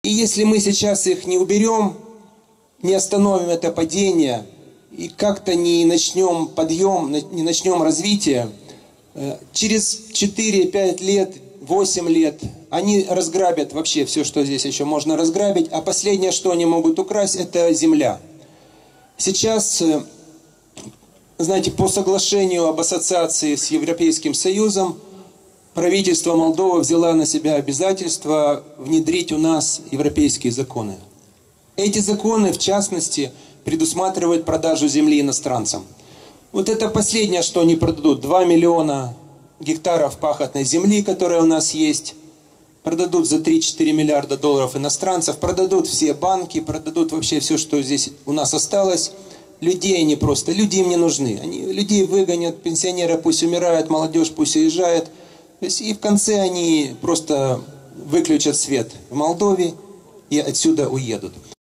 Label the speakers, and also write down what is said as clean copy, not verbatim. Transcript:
Speaker 1: И если мы сейчас их не уберем, не остановим это падение и как-то не начнем подъем, не начнем развитие, через 4-5 лет, 8 лет они разграбят вообще все, что здесь еще можно разграбить, а последнее, что они могут украсть, это земля. Сейчас, знаете, по соглашению об ассоциации с Европейским Союзом, правительство Молдовы взяло на себя обязательство внедрить у нас европейские законы. Эти законы, в частности, предусматривают продажу земли иностранцам. Вот это последнее, что они продадут. 2 миллиона гектаров пахотной земли, которая у нас есть. Продадут за 3-4 миллиарда долларов иностранцев. Продадут все банки, продадут вообще все, что здесь у нас осталось. Людей они просто, люди им не нужны. Они людей выгонят, пенсионеры пусть умирают, молодежь пусть уезжает. И в конце они просто выключат свет в Молдове и отсюда уедут.